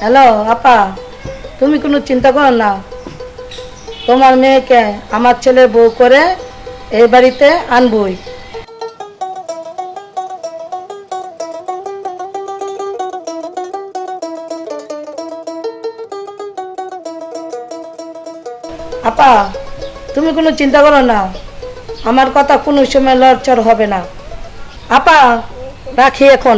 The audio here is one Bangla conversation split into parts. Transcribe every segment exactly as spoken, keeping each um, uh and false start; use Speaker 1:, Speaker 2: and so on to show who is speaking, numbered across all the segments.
Speaker 1: হ্যালো আপা, তুমি কোনো চিন্তা করো না, তোমার মেয়েকে আমার ছেলের বউ করে এই বাড়িতে আনবই। আপা তুমি কোনো চিন্তা করো না, আমার কথা কোনো সময় লড়চড় হবে না। আপা রাখি এখন।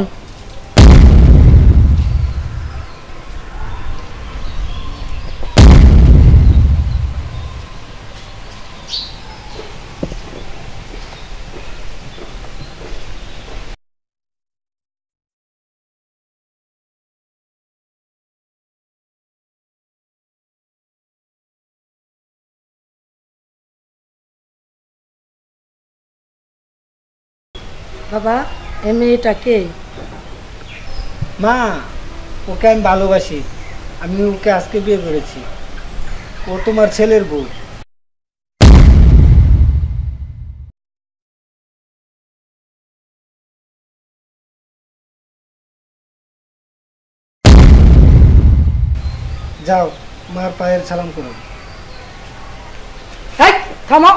Speaker 1: বাবা এই মেয়েটা কে?
Speaker 2: মা, ওকে আমি ভালোবাসি, আমি ওকে আজকে বিয়ে করেছি। ও তোমার ছেলের বউ। যাও মার পায়ের সালাম করো।
Speaker 1: থামো,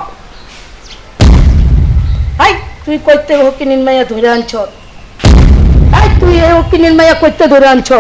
Speaker 1: তুই কইতে হকিনির মাইয়া ধরে আনছ, তুই এই হকিনির মাইয়া কইতে ধরে আনছ।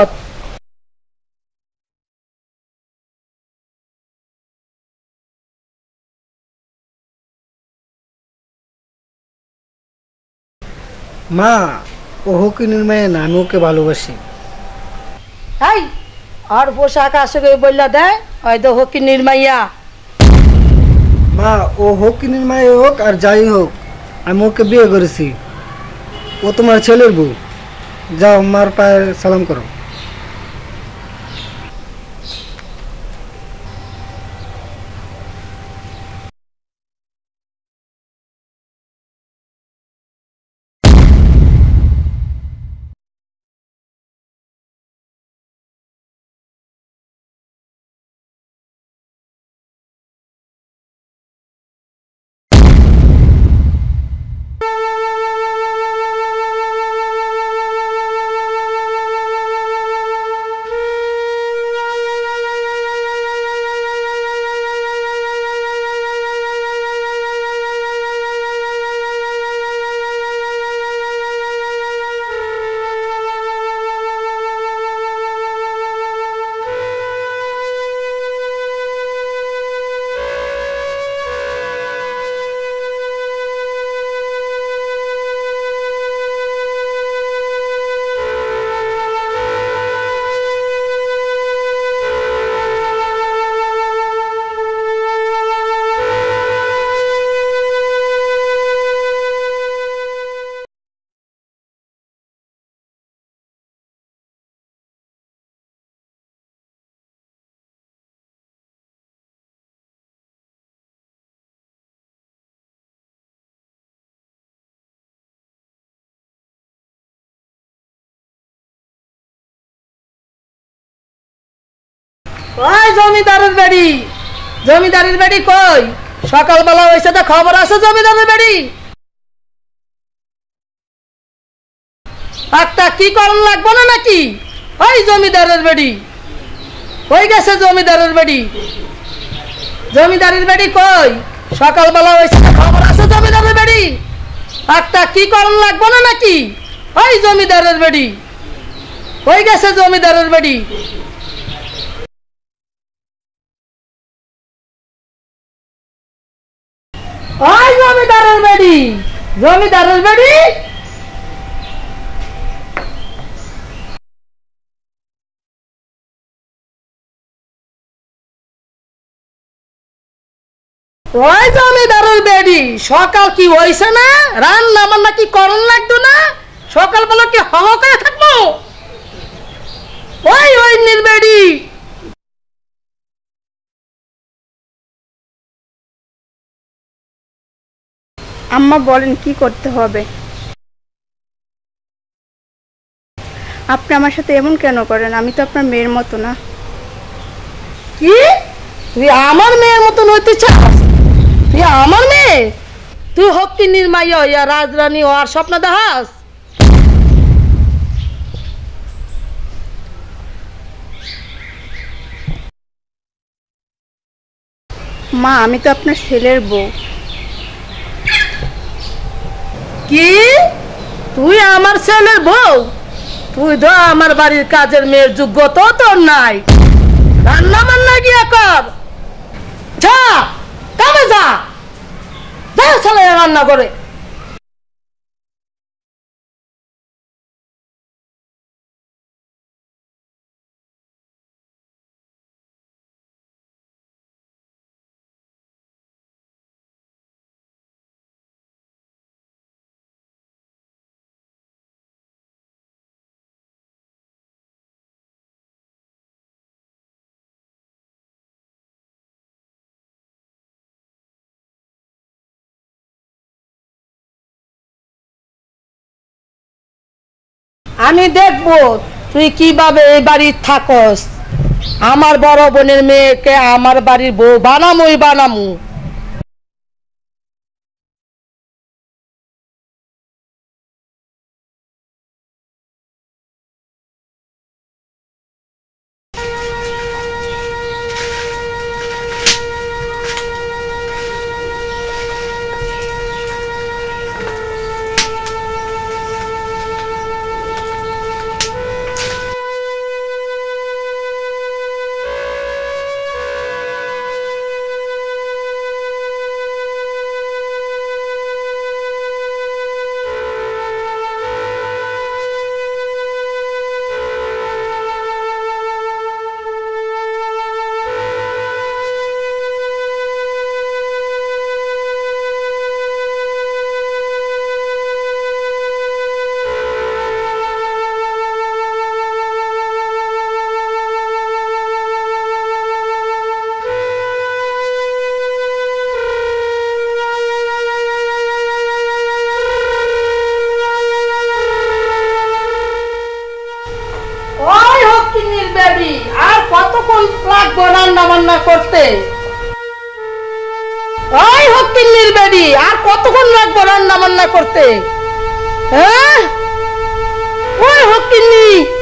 Speaker 2: মা, ও হকিনির মাইয়া না, আমি ওকে ভালোবাসি।
Speaker 1: হাই আর পোশাক আসে বললা দেয় হয়তো হকিনির মাইয়া।
Speaker 2: মা, ও হকিনির মাইয়া হোক আর যাই হোক, আমি ওকে বিয়ে করেছি। ও তোমার ছেলের বউ। যাও মার পায়ে সালাম করো।
Speaker 1: ওই জমিদারের বাড়ি, জমিদারের বাড়ি কই? সকালবেলা হয়েছে তো খবর আছে জমিদারের বাড়ি? একটা কি করণ লাগবো না নাকি? ওই জমিদারের বাড়ি কই গেছে? জমিদারের বাড়ি, জমিদারের বাড়ি কই? সকালবেলা হয়েছে তো খবর আছে জমিদারের বাড়ি? একটা কি করণ লাগবো না নাকি? ওই জমিদারের বাড়ি কই গেছে? জমিদারের বাড়ি। ওই জমিদারের বাড়ি, জমিদারের বাড়ি। ওই জমিদারের বাড়ি সকাল কি হয়েছে না? রান্না বান্না কি করণ লাগতো না? সকালবেলা কি হ করে থাকবো? ওই ওই নির্বাড়ি।
Speaker 3: আম্মা বলেন কি করতে হবে? আপনি আমার সাথে এমন কেন করেন? আমি তো আপনার মেয়ের মতো না।
Speaker 1: কি তুই আমার মেয়ের মতন হইতে চাস? তুই আমার মেয়ে? তুই হকিনির মাইয়া হইয়া রাজরানী হওয়ার স্বপ্ন দেখাস?
Speaker 3: মা আমি তো আপনার ছেলের বউ।
Speaker 1: কি তুই আমার ছেলের বউ? তুই তো আমার বাড়ির কাজের মেয়ের যোগ্যতা তোর নাই। রান্না বান্না গিয়া কর, যা কামে যা, যা ছেলে রান্না করে। আমি দেখবো তুই কিভাবে এই বাড়ির থাকস। আমার বড় বোনের মেয়েকে আমার বাড়ির বউ বানামুই বানামু। ওই হকিনির বেবি, আর কতক্ষণ লাগবে রান্না বান্না করতে? ওই হকিনির বেবি, আর কতক্ষণ লাগবে রান্না বান্না করতে? হ্যাঁ ওই হকিনি,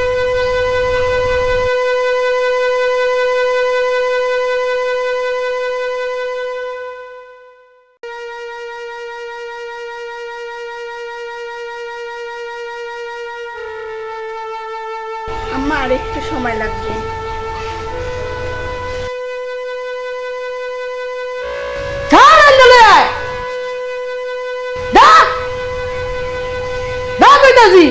Speaker 3: আম্মা আর একটু সময় লাগবে।
Speaker 1: ছাড় আন্দোলন আয়। দা দা বেটাজি,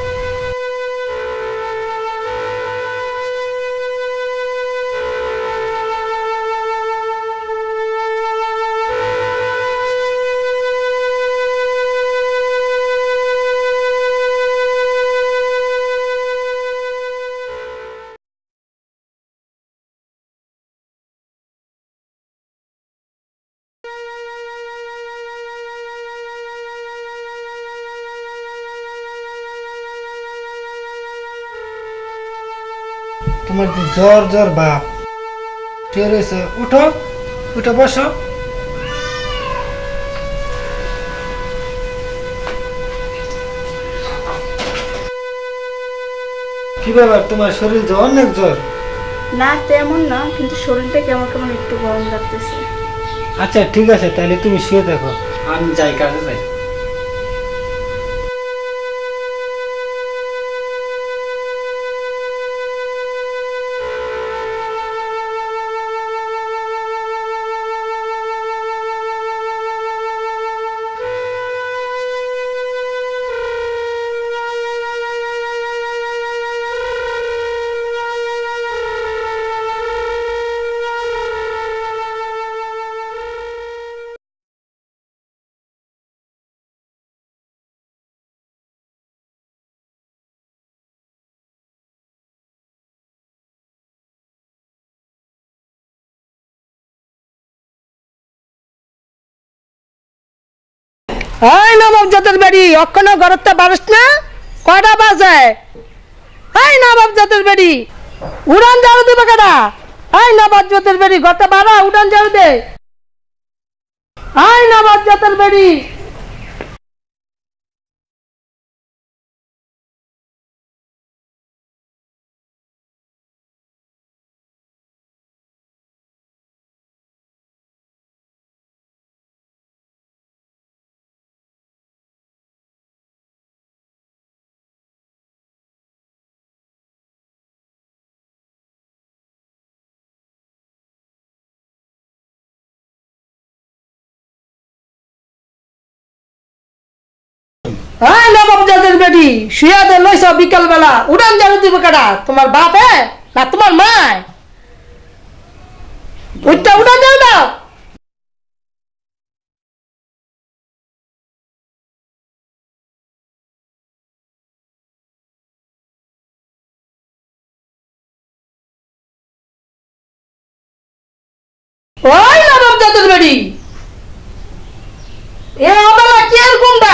Speaker 2: তোমার যে জ্বর জ্বর বাপ ঠিক রয়েছে, উঠো উঠে বসো। কি ব্যাপার, তোমার শরীর যে অনেক জ্বর?
Speaker 3: না তেমন না, কিন্তু শরীরটা কেমন কেমন একটু গরম লাগতেছে।
Speaker 2: আচ্ছা ঠিক আছে, তাহলে তুমি শুয়ে দেখো, আমি যাই কাজে যাই।
Speaker 1: এই নবাব জাতের বাড়ি, অক্ষণ ঘরতে বারস না? কয়টা বাজে? এই নবাব জাতের বাড়ি, উড়ান ঝাড়ু দিবে কেডা? এই নবাব জাতের বাড়ি, ঘরটা বাড়া, উড়ান ঝাড়ু দে। এই নবাব জাতের বাড়ি। হ্যাঁ নবাব জাতের বেটি শুয়ে দে লইছ বিকাল বেলা উড়ান ঝাড়ু দিব কাটা তোমার বাপ হ্যাঁ না তোমার মা ওইটা উড়ান ঝাড়ু দাও ওই নবাব জাতের বেটি এ অবেলা কি আর কোনটা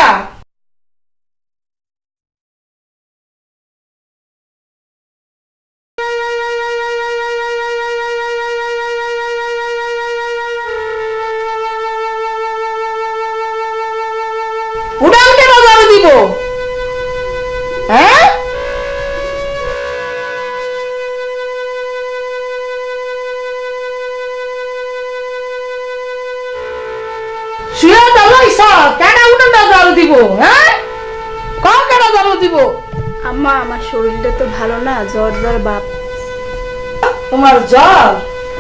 Speaker 1: উড়ান কেন ঝাড়ু দিব হ্যাঁ শুয়ে দাঁড়াইছ কেন উঠান ঝাড়ু দিব হ্যাঁ ক কেন ঝাড়ু দিব
Speaker 3: আম্মা আমার শরীরটা তো ভালো না, জ্বর জ্বর বাপ।
Speaker 1: তোমার জ্বর?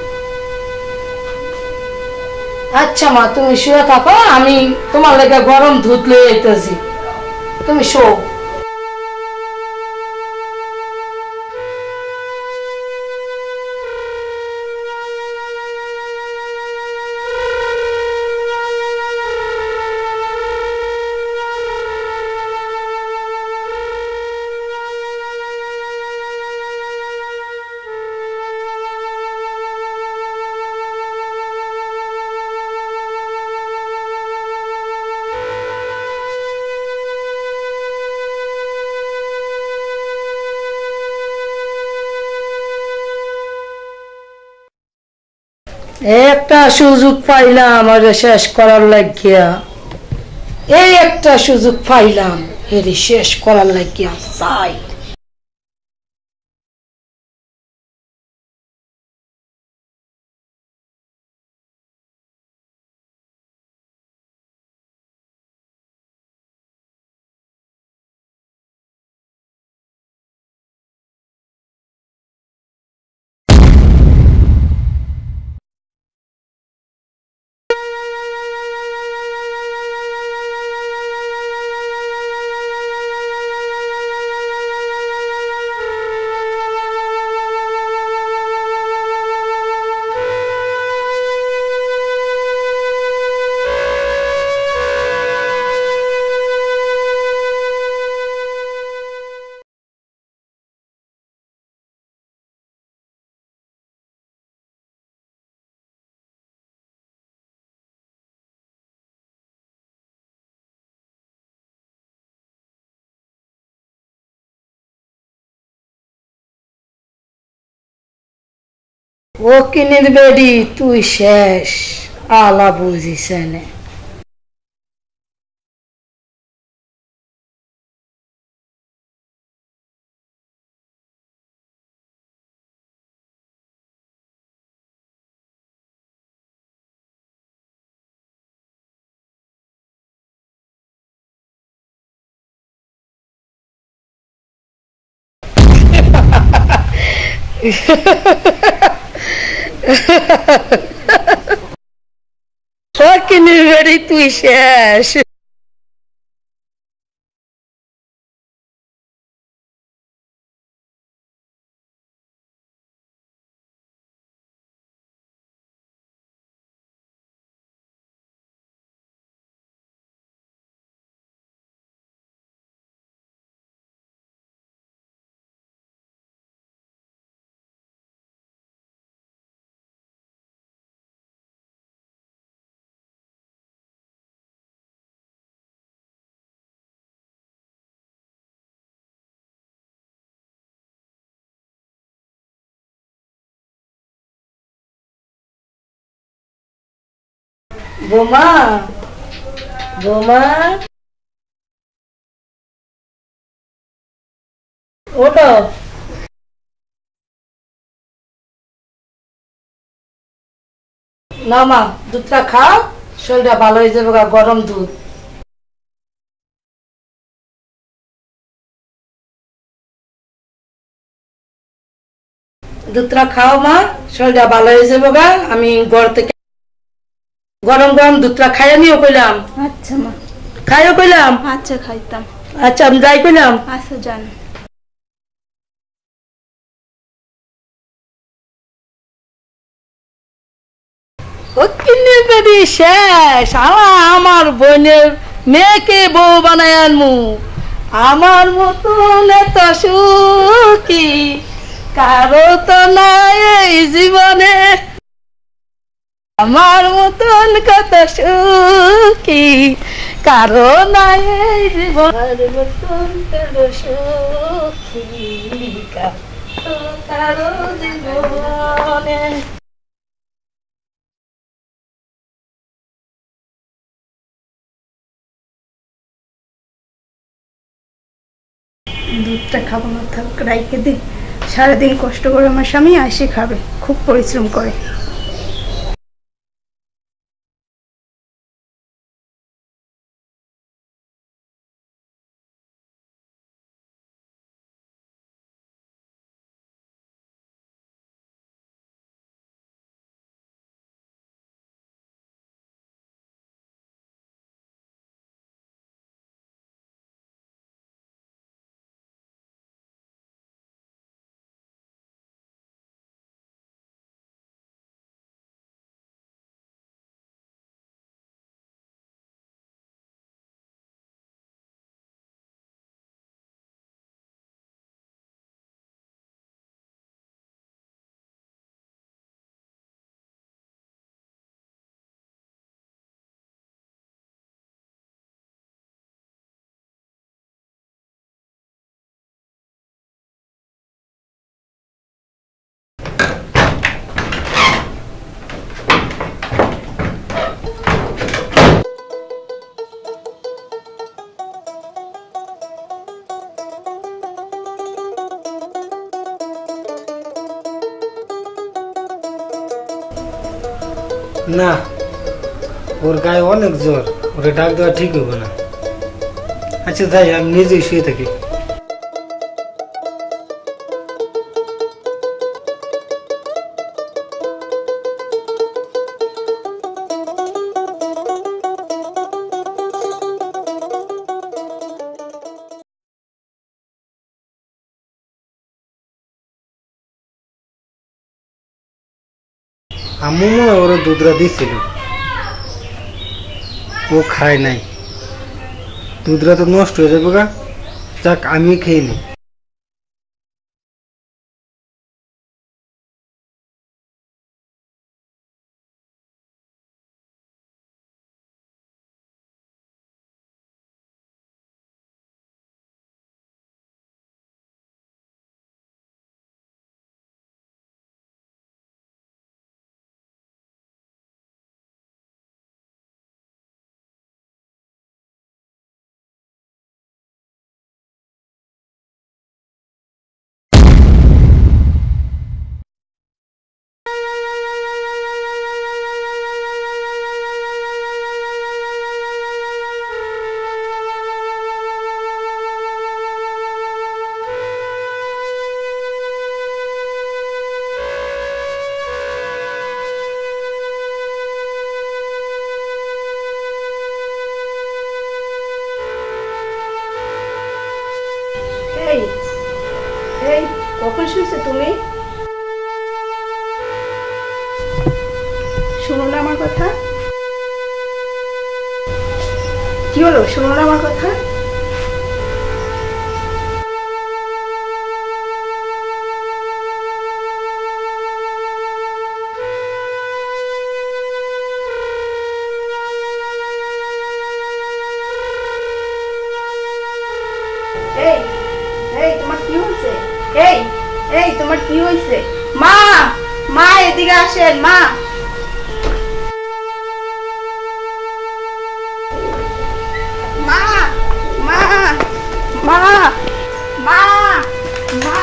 Speaker 1: আচ্ছা মা তুমি শুয়ে থাকো, আমি তোমার লেগে গরম দুধ লয়ে আইতেছি, তুমি শো। একটা সুযোগ পাইলাম আর শেষ করার লাগিয়া, এই একটা সুযোগ পাইলাম এর শেষ করার লাগিয়া চাই। ও কিনে বেডি তুই শেষ, আলা বুঝিস না। কিনে বেডি তুই শেষ। বোমা বোমা ওটো, না মা দুধটা খাও, শরীরটা ভালো হয়ে যাবে, গরম দুধ। দুধটা খাও মা, শরীরটা ভালো হয়ে যাবে গা। আমি ঘর থেকে গরম গরম দুধটা খাইয়া নিও কইলাম।
Speaker 3: আচ্ছা মা।
Speaker 1: খাইও কইলাম।
Speaker 3: আচ্ছা খাইতাম।
Speaker 1: আচ্ছা আমি যাই কইলাম।
Speaker 3: আচ্ছা যান।
Speaker 1: হকিনের বেডি শেষ, আমার বোনের মেয়েকে বউ বানায় আনমু। আমার মতন এত সুখী কারো তো নাই এই জীবনে, আমার মতন কত সুখী কারো নাই এই জীবনের মতন কারো সুখী কারো জীবনে।
Speaker 3: দুধটা খাবো না, থাক রাইকে দে। সারাদিন কষ্ট করে আমার স্বামী আসে খাবে, খুব পরিশ্রম করে।
Speaker 2: না, ওর গায়ে অনেক জ্বর, ওরে ডাক দেওয়া ঠিক হবে না। আচ্ছা যাই, আমি নিজেই শুয়ে থাকি। আম্মু মনে হয় ওরা দুধরা দিছিল, ও খায় নাই। দুধরা তো নষ্ট হয়ে যাবে গা, যাক আমি খেয়ে নি।
Speaker 3: এই এই কখন শুয়েছো তুমি? শোনো না আমার কথা? কি হলো, শোনো না আমার কথা? এই এই তোমার কি হয়েছে? এই এই তোমার কি হয়েছে? মা মা এদিকে আসেন মা। মা মা মা মা মা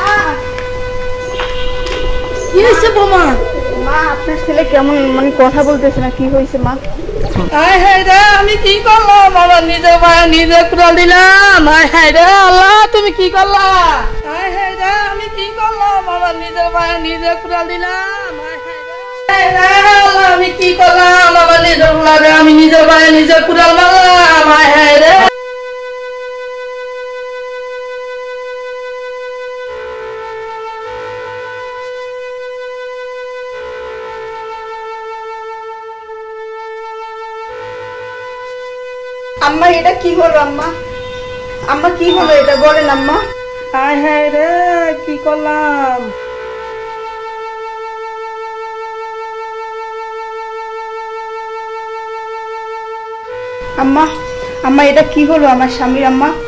Speaker 1: কি হয়েছে বোমা?
Speaker 3: মা আপনার ছেলে কেমন মানে কথা বলতেছে না, কি হয়েছে মা?
Speaker 1: আয় হায় রে, আমি কি করলাম? আমার নিজের মায়া নিজে কুড়াল দিলাম। আয় হায় রে আল্লাহ, তুমি কি করলা? আয় হায় রে, আমি কি করলাম? আমার নিজের মায়া নিজে কুড়াল দিলাম। আয় হায় রে, আয় রে আল্লাহ, আমি কি করলাম? আমার নিজের কুড়াল, আমি নিজের মায়া নিজে কুড়াল মারলাম। আয় হায় রে।
Speaker 3: আম্মা এটা কি হলো আম্মা? আম্মা কি হলো এটা বলেন আম্মা।
Speaker 1: আয় হায় রে, কি করলাম?
Speaker 3: আম্মা আম্মা এটা কি হলো আমার স্বামীর আম্মা?